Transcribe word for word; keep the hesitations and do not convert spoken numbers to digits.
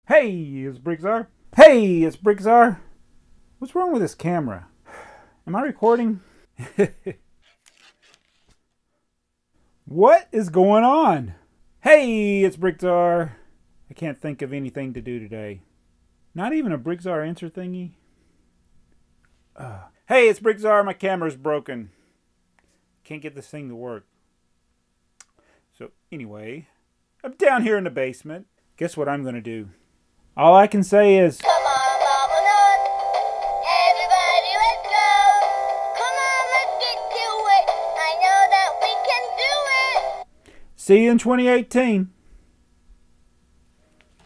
Hey, it's BrickTsar. Hey, it's BrickTsar. What's wrong with this camera? Am I recording? What is going on? Hey, it's BrickTsar. I can't think of anything to do today. Not even a BrickTsar answer thingy. Uh, hey, it's BrickTsar. My camera's broken. Can't get this thing to work. So anyway, I'm down here in the basement. Guess what I'm going to do? All I can say is... Come on, Mama, everybody, let's go. Come on, let's get to it. I know that we can do it. See you in twenty eighteen.